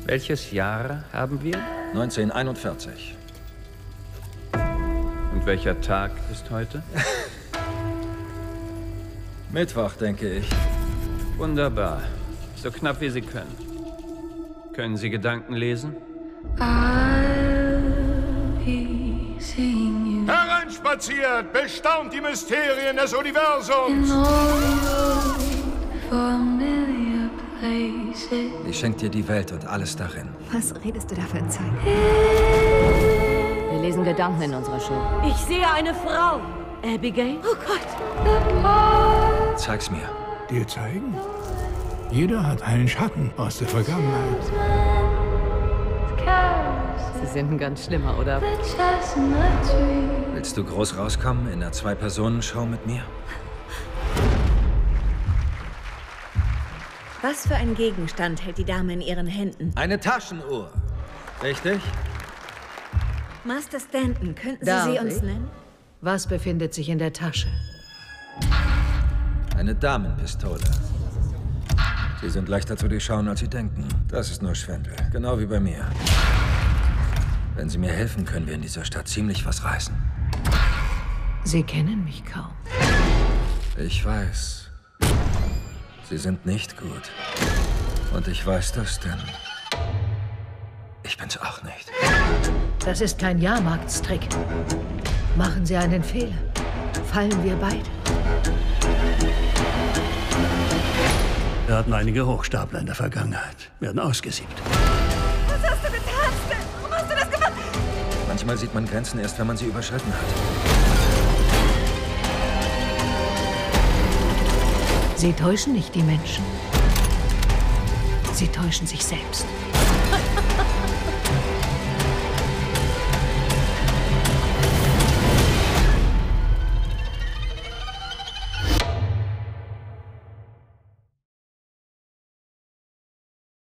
Welches Jahr haben wir? 1941. Und welcher Tag ist heute? Mittwoch, denke ich. Wunderbar. So knapp wie Sie können. Können Sie Gedanken lesen? Hereinspaziert, bestaunt die Mysterien des Universums. Ich schenke dir die Welt und alles darin. Was redest du da für ein Zeug? Wir lesen Gedanken in unserer Show. Ich sehe eine Frau. Abigail? Oh Gott. Zeig's mir. Dir zeigen? Jeder hat einen Schatten aus der Vergangenheit. Sie sind ein ganz schlimmer, oder? Willst du groß rauskommen in der Zwei-Personen-Show mit mir? Was für einen Gegenstand hält die Dame in ihren Händen? Eine Taschenuhr. Richtig? Master Stanton, könnten Sie Darf sie uns ich? nennen? Was befindet sich in der Tasche? Eine Damenpistole. Sie sind leichter zu durchschauen, als Sie denken. Das ist nur Schwindel. Genau wie bei mir. Wenn Sie mir helfen, können wir in dieser Stadt ziemlich was reißen. Sie kennen mich kaum. Ich weiß. Sie sind nicht gut. Und ich weiß das, denn ich bin's auch nicht. Das ist kein Jahrmarktstrick. Machen Sie einen Fehler, fallen wir beide. Wir hatten einige Hochstapler in der Vergangenheit. Werden ausgesiebt. Was hast du getan, Stan? Warum hast du das gemacht? Manchmal sieht man Grenzen erst, wenn man sie überschritten hat. Sie täuschen nicht die Menschen. Sie täuschen sich selbst.